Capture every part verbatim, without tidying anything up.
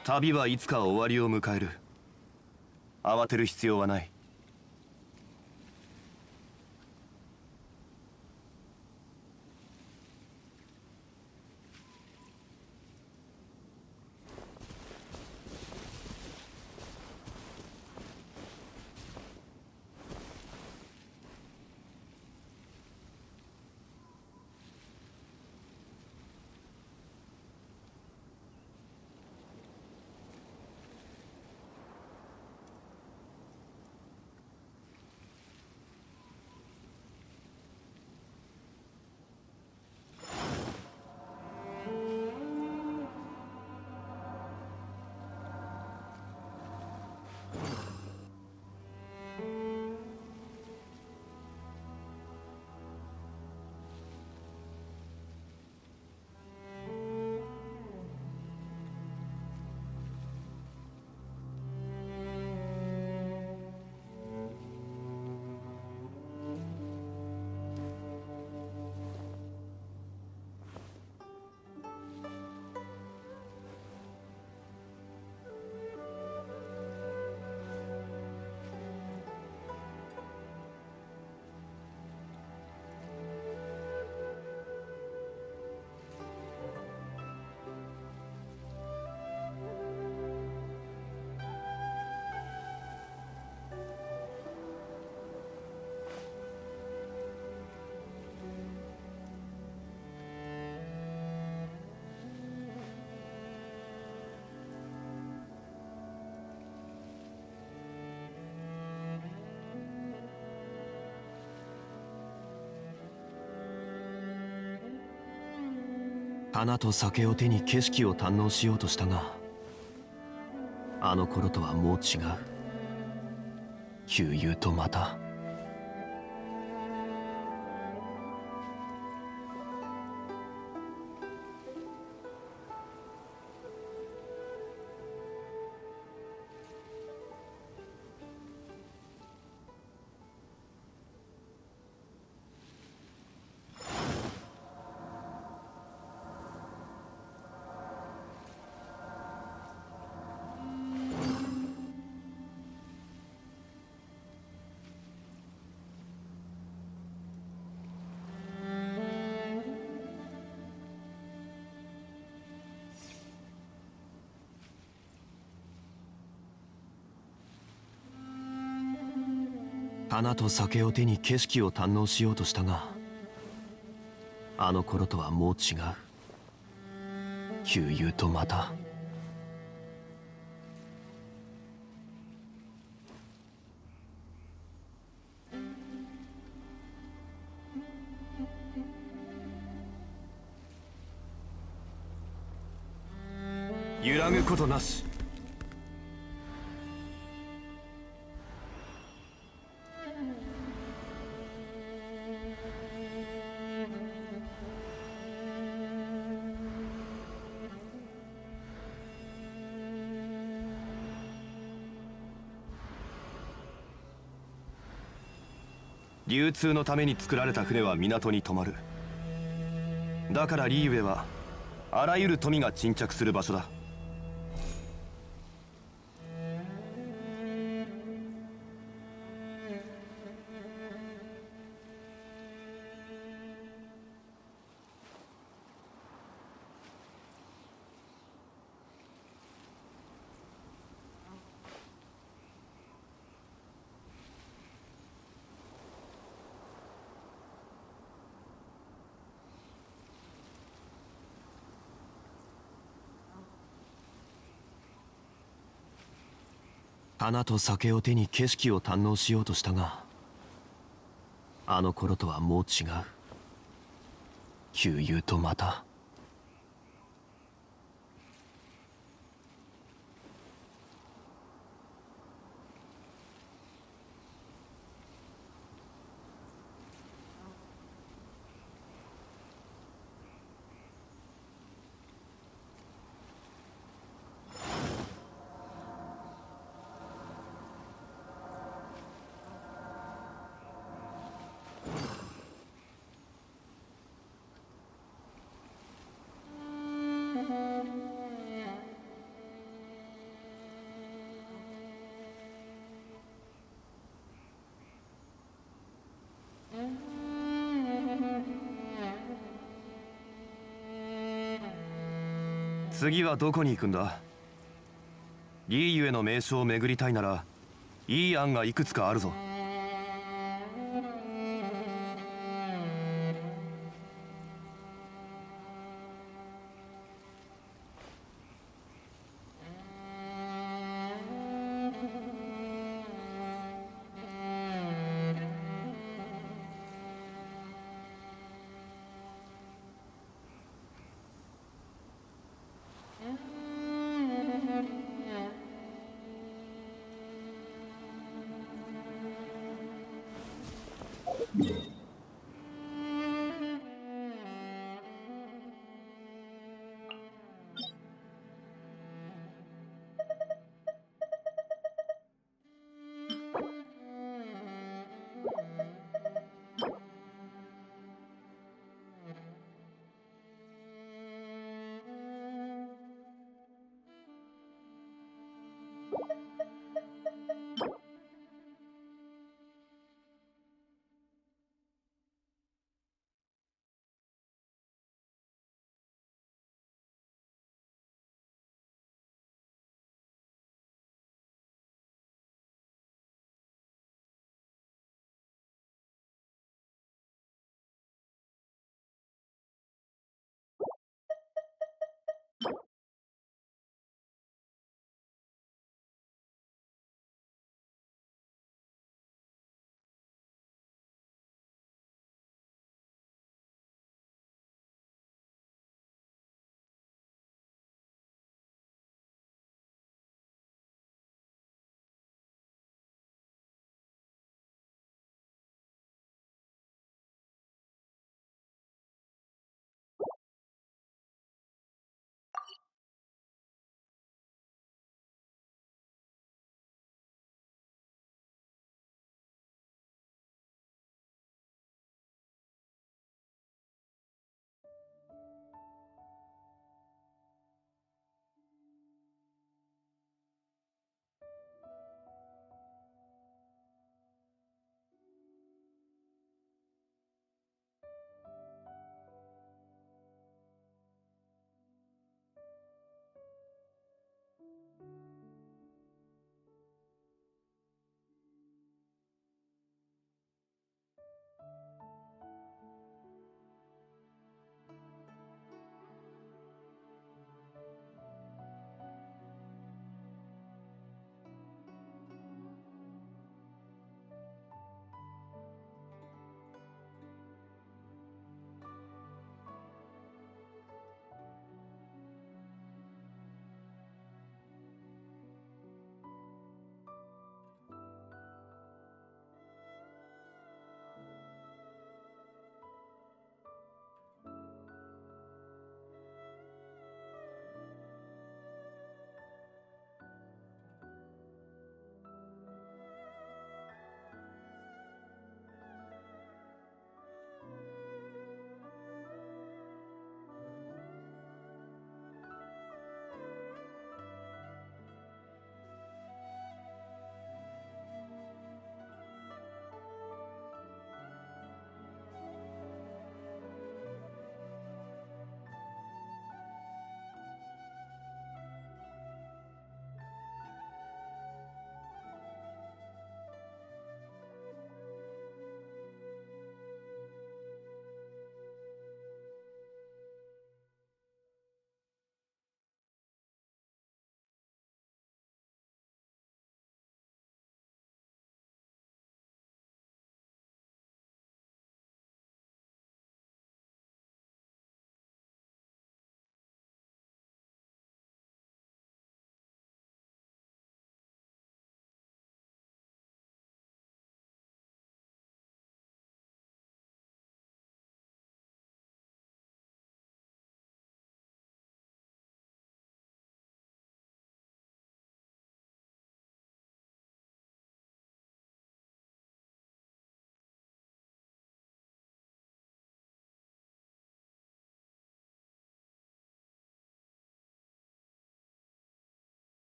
旅はいつか終わりを迎える。慌てる必要はない。花と酒を手に景色を堪能しようとしたが、あの頃とはもう違う。悠々とまた花と酒を手に景色を堪能しようとしたが、あの頃とはもう違う。悠々とまた揺らぐことなし。流通のために作られた船は港に止まる。だからリーウェはあらゆる富が沈着する場所だ。花と酒を手に景色を堪能しようとしたが、あの頃とはもう違う。悠々とまた次はどこに行くんだ？リーユへの名所を巡りたいならいい案がいくつかあるぞ。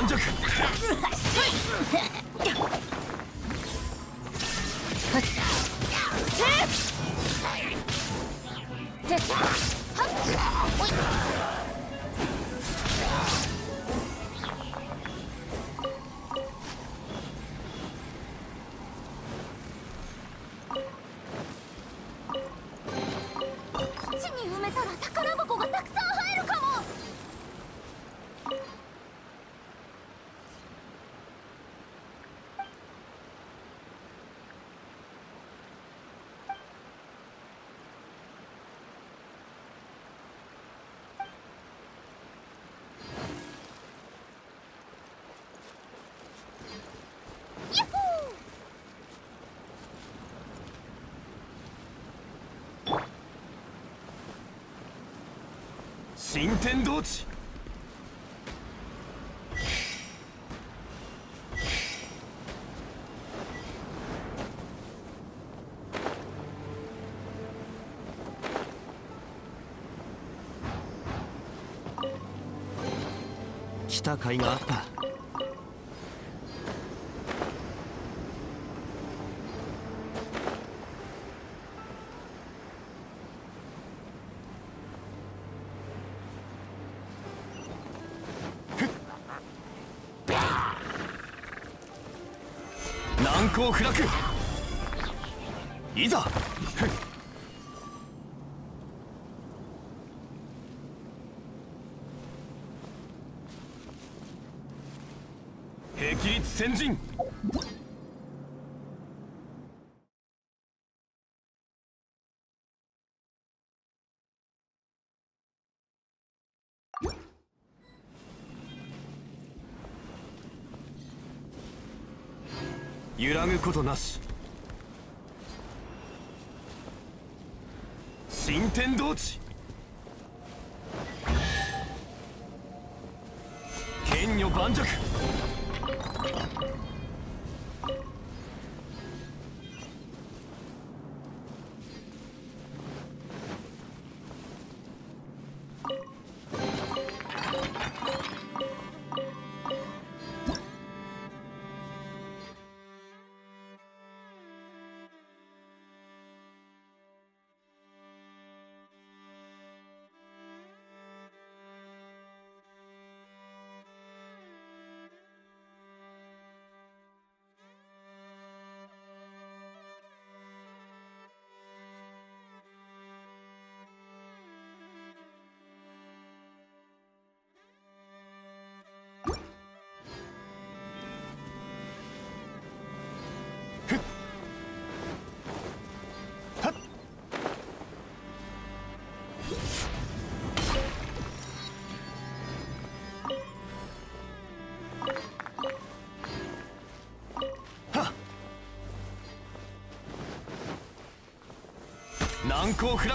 盤石。 土に埋めたら宝箱がたくさん入るかも。ヤッホー。 新天道地。来た甲斐があった。難攻不落。いざ。霹靂先陣。揺らぐことなし。新天道地。剣女盤石。難攻不落。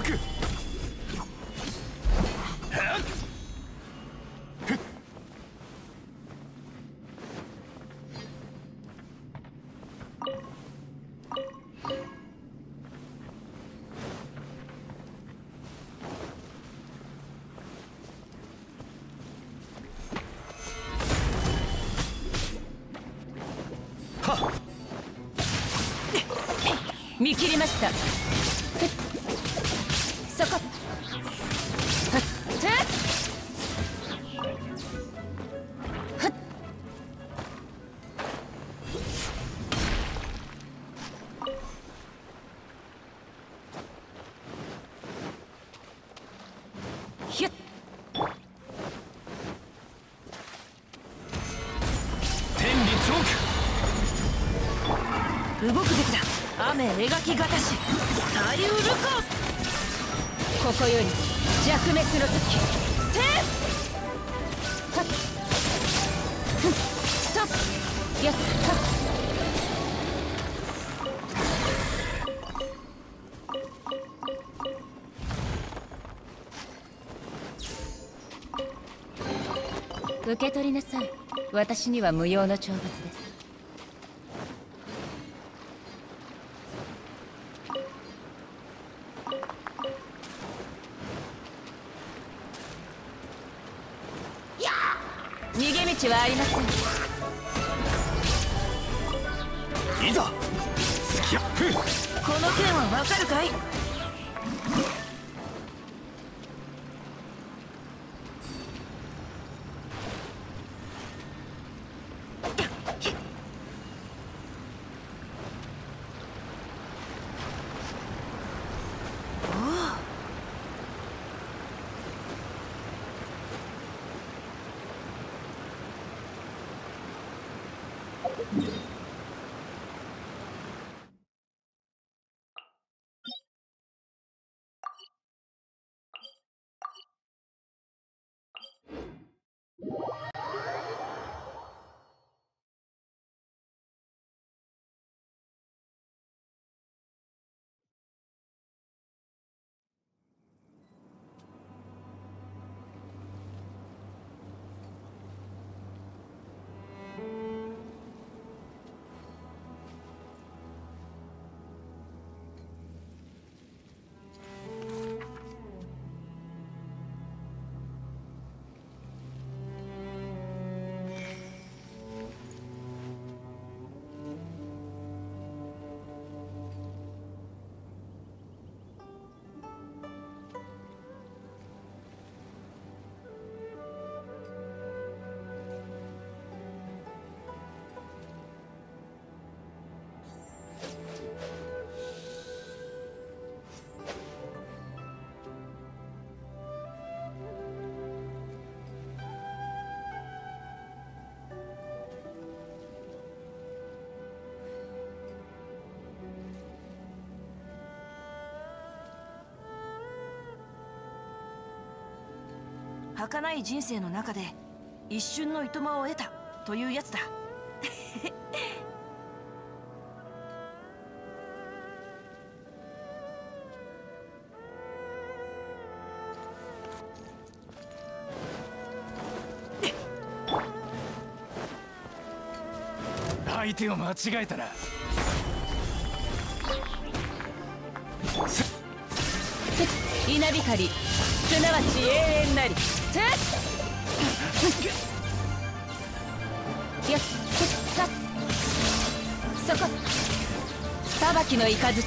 見切りました。そこ。ひゅっ。 天理チョーク。 動くべきだ。雨描きがたし。さゆるか。ここより弱滅の時。せーはっふんストップ。やっはっ受け取りなさい。私には無用の懲罰です。逃げ道道はありません。 いざスキャップ。 この件はわかるかい？儚い人生の中で一瞬のいとまを得たというやつだ。 相手を間違えたら稲光、すなわち永遠なり。てっよっさっそこ裁きの雷。は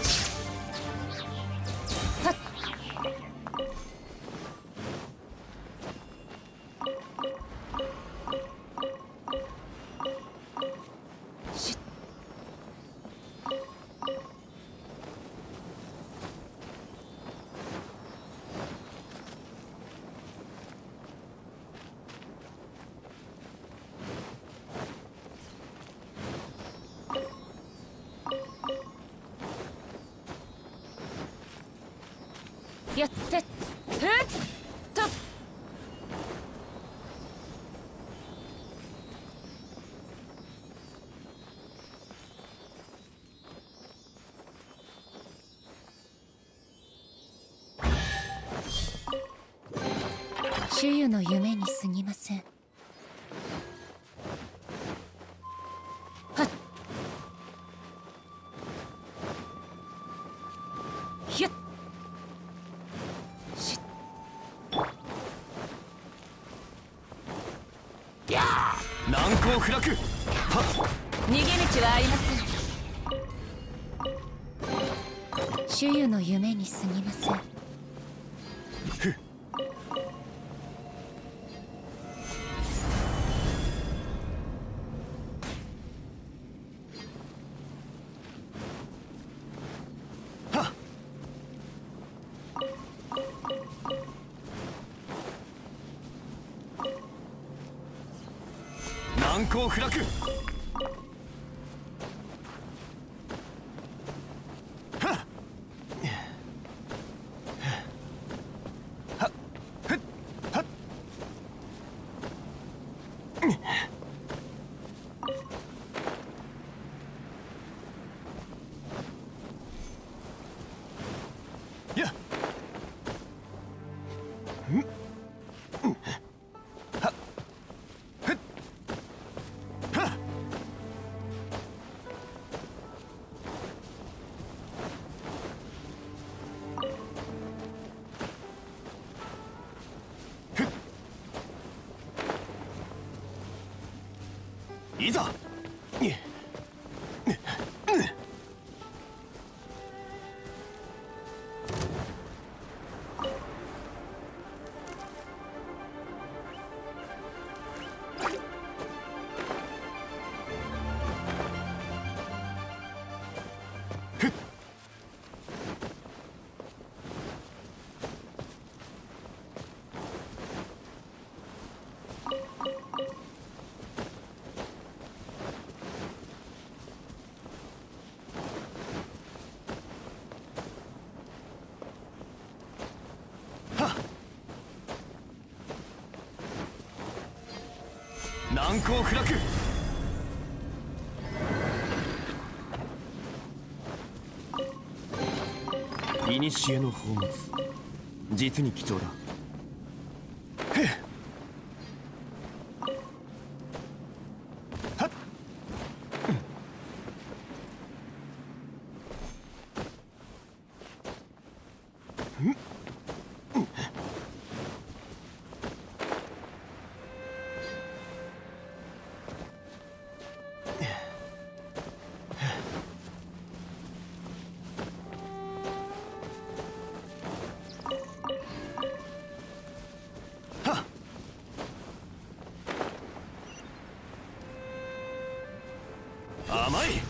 っしっやってふっと主湯の夢に過ぎません。 はっひゅっ難攻不落。はっ逃げ道はありません。 主湯の夢に過ぎません。 ふっ難攻不落。はっはっふっはっやっんいざ。難攻不落。古の宝物、実に貴重だ。へっ。はっ。うん。甘い。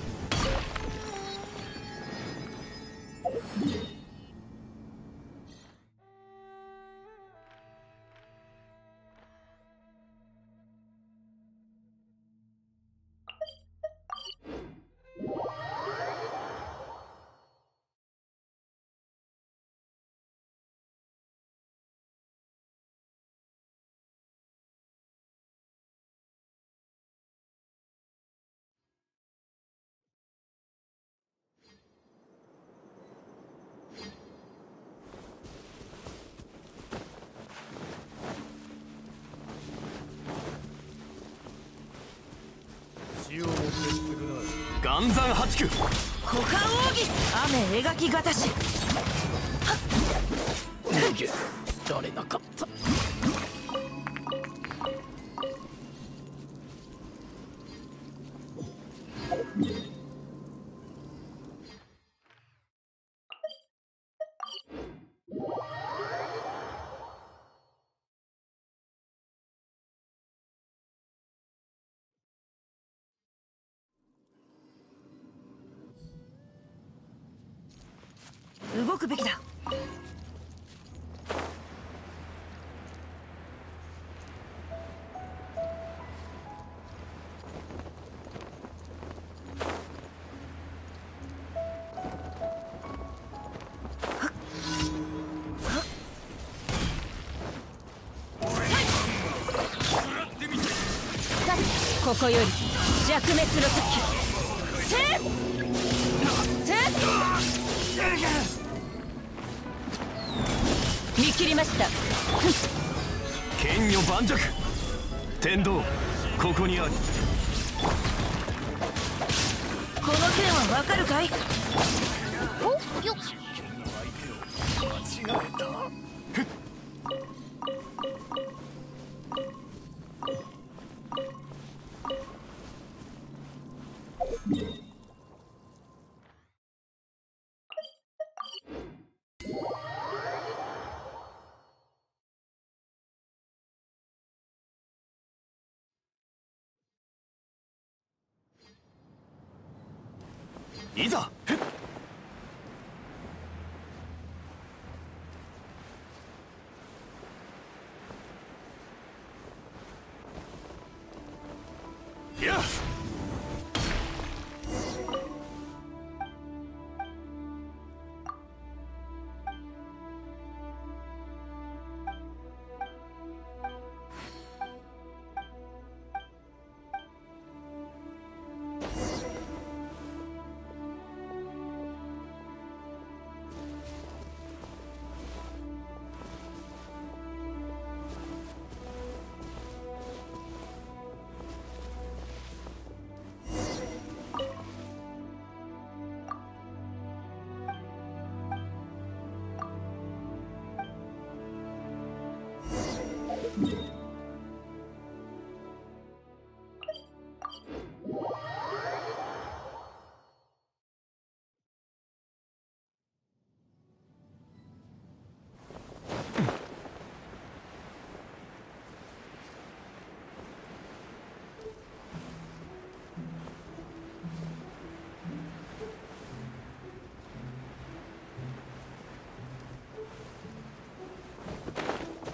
岩山八九。 股間奥義。雨描きがたし。 逃げられなかった。 動くべきだ。ここより弱滅の時。せっせっ見切りました。 剣女盤石。天道ここにある。 この剣はわかるかい。 およっ。 間違えた。 いざ。やっ。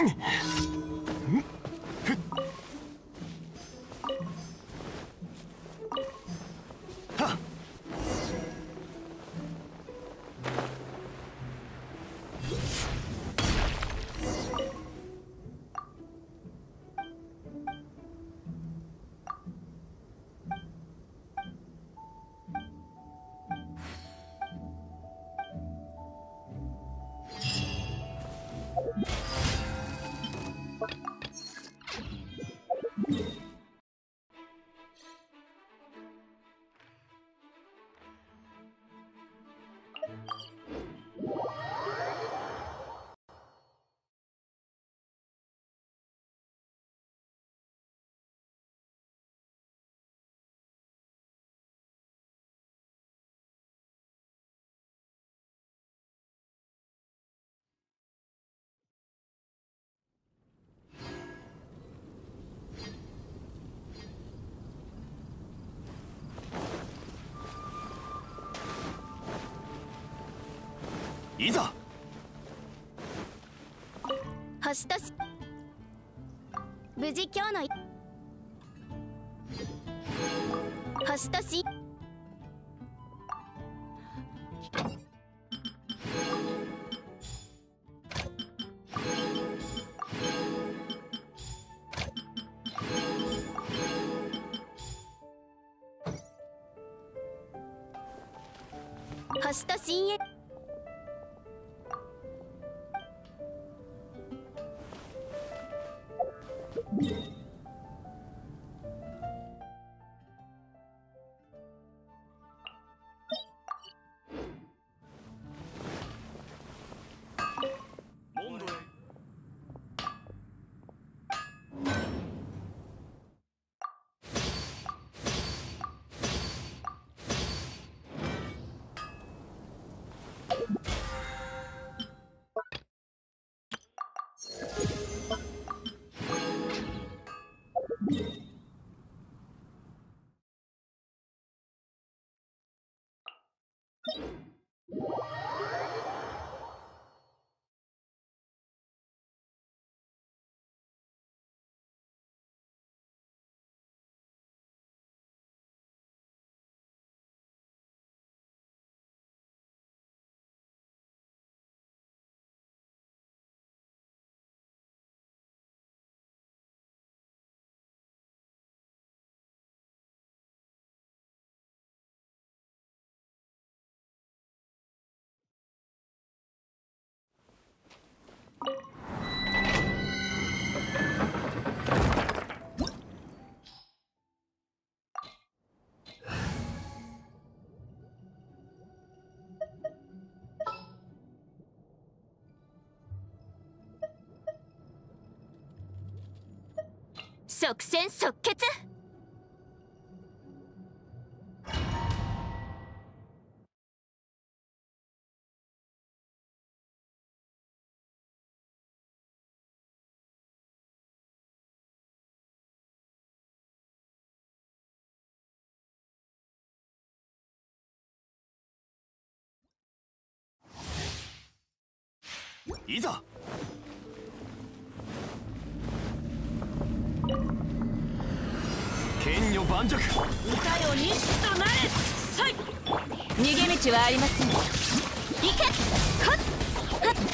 いざ。 星とし無事今日の星とし星と深淵即戦即決。 いざ。剣女盤石。 歌よ忍士となれ。さい。逃げ道はありません。行け。はっはっ。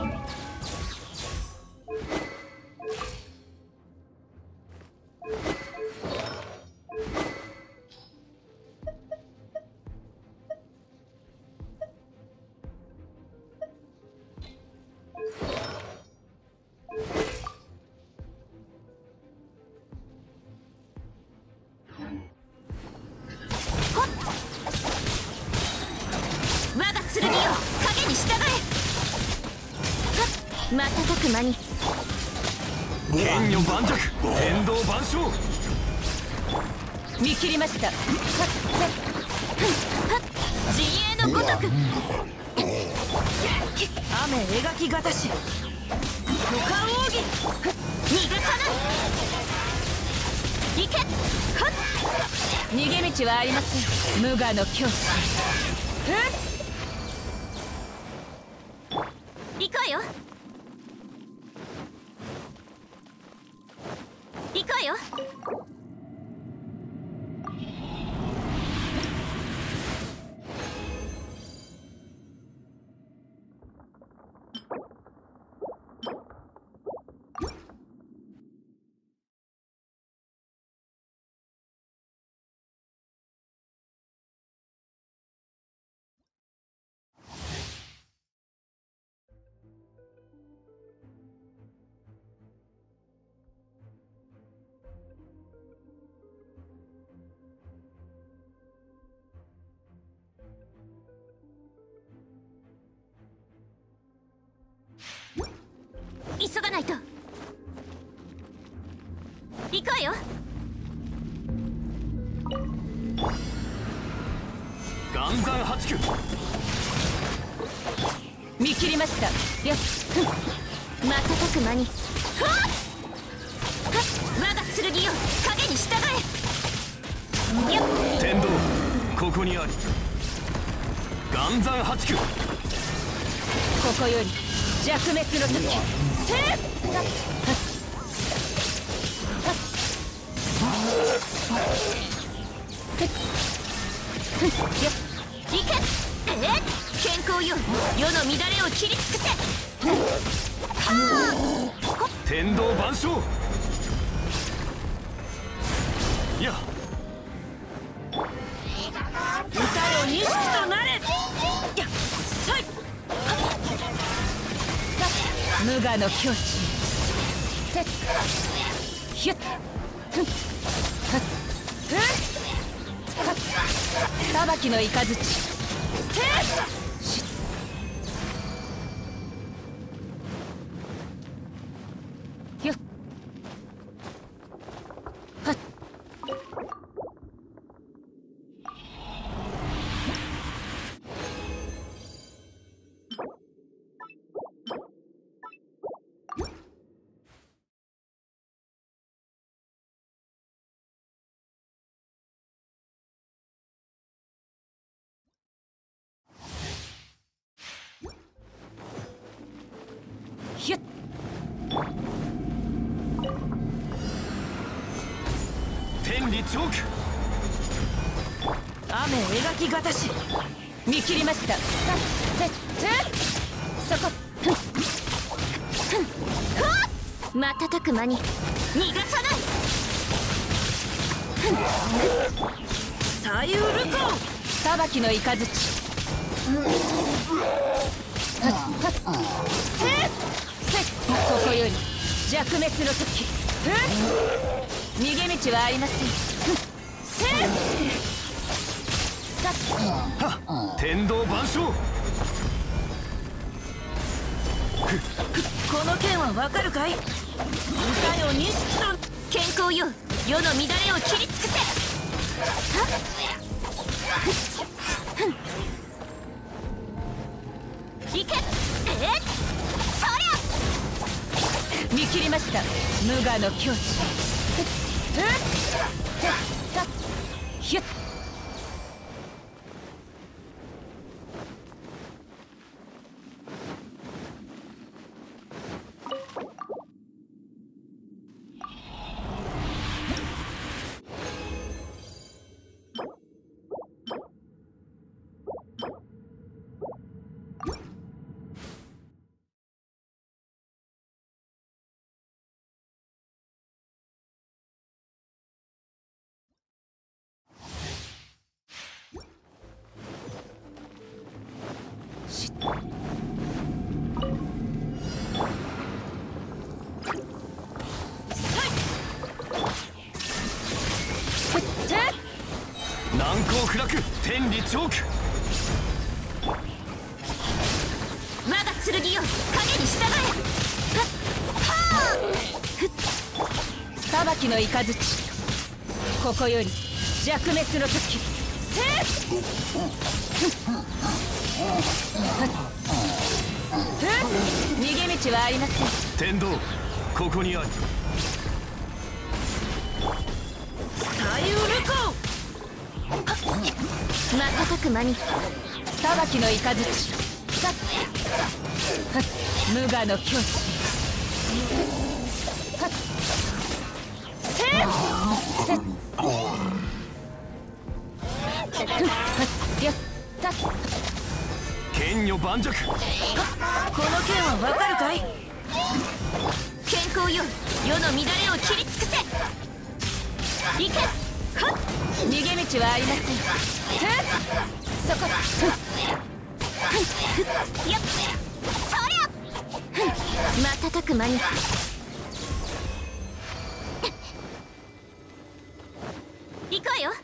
瞬く間に剣女盤石。天道万象。 見切りました。 陣営のごとく雨描きがたし。巨漢奥義。 逃がさない。行け。 逃げ道はありません。無我の境地。 行こうよ。 よ。急がないと。行くわよ。 岩山八九。 見切りました。よっ、 瞬く間に。はっ我が剣よ、影に従え。よっ、 天道ここにあり。岩山八九。 ここより弱滅の時。せっいけ。えっ、健康よ、世の乱れを切り尽くせ。 天道万象。いや歌よ錦となれ。やっさい。無我の境地。てっひゅっふんはっふんはっ裁きの雷。てっしっよっはっひゅっ天理チョーク。 雨描きがたし。見切りました。てってそこ。ふんふんはっ瞬く間に逃がさない。 左右ルコン。裁きの雷。はっはっせっせっここより弱滅の時。逃げ道はありません。せっはっ天道万象。 この剣はわかるかい。歌よ錦と。 健康よ、世の乱れを切り尽くせ。はっいけ。えっ、そりゃ。 見切りました。無我の境地。ひゅっ難攻不落天理チョーク。 我が剣よ、影に従え。はっは裁きの雷。ここより弱滅の時。せっ逃げ道はありません。 天道ここにあり。 左右ルコン。 瞬く間に裁きの雷。はっはっ無我の境地。はっやった剣女盤石。 この剣はわかるかい？ 健康よ、世の乱れを切り尽くせ。行け。はっ、 逃げ道はありません。そこ。 やっ、そりゃ。瞬く間に。行こうよ。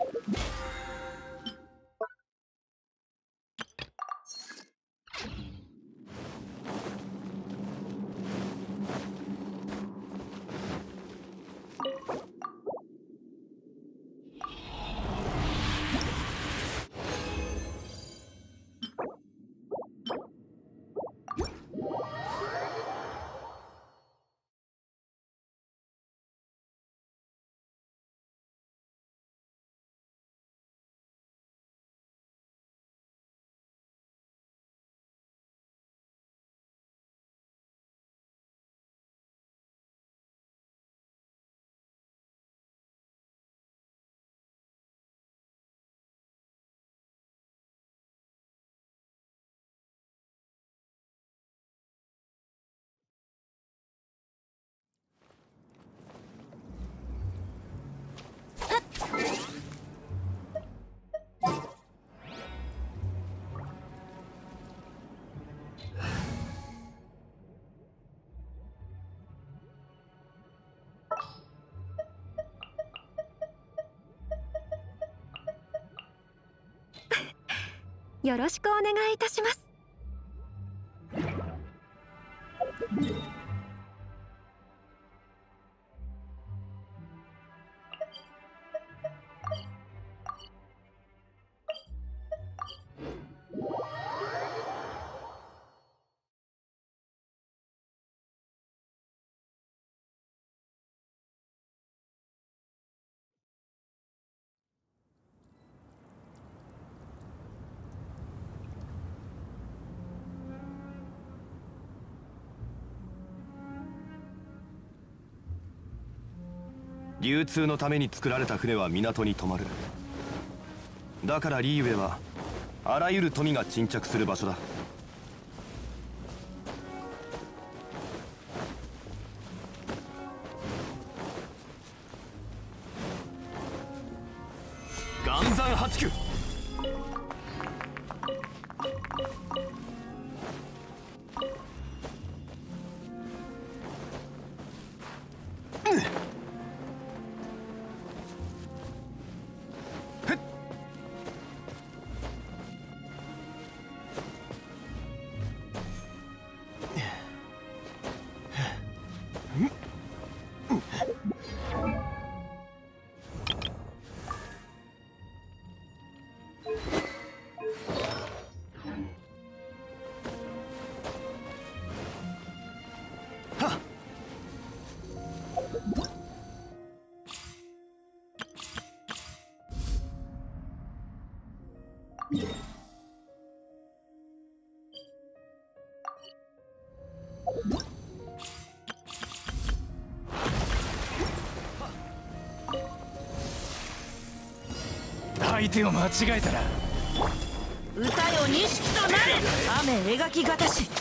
よろしくお願いいたします。 流通のために作られた船は港に止まる。だからリーウェはあらゆる富が沈着する場所だ。岩山八九。 相手を間違えたら歌よ錦となれ。雨描きがたし。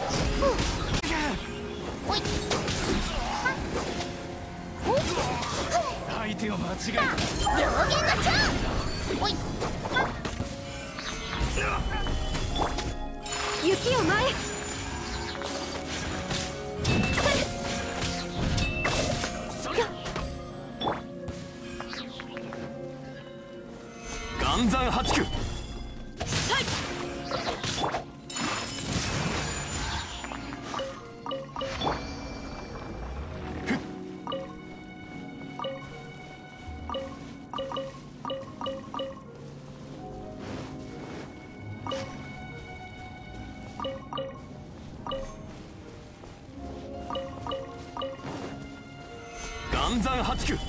おい。 相手を間違えたら両言のチャン。おい。雪よ前。 岩山八九。岩山八九。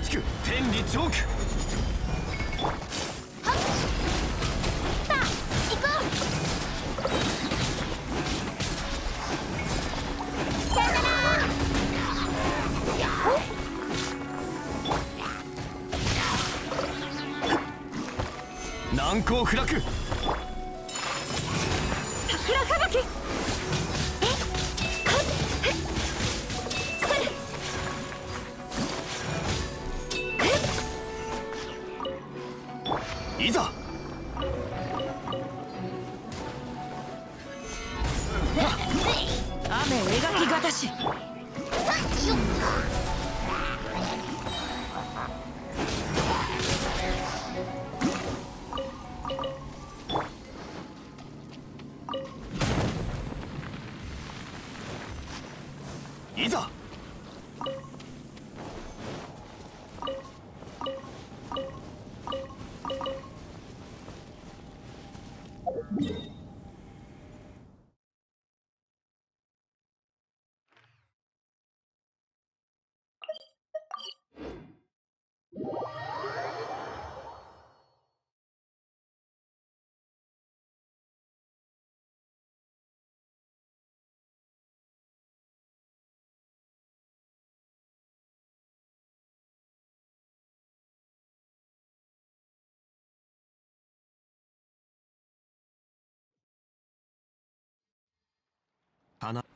つく天理チョーク。 さあ行こう。さよなら。 難攻不落。 桜吹雪。 いざ。 雨描きがたし。 さよっ。 いざ。花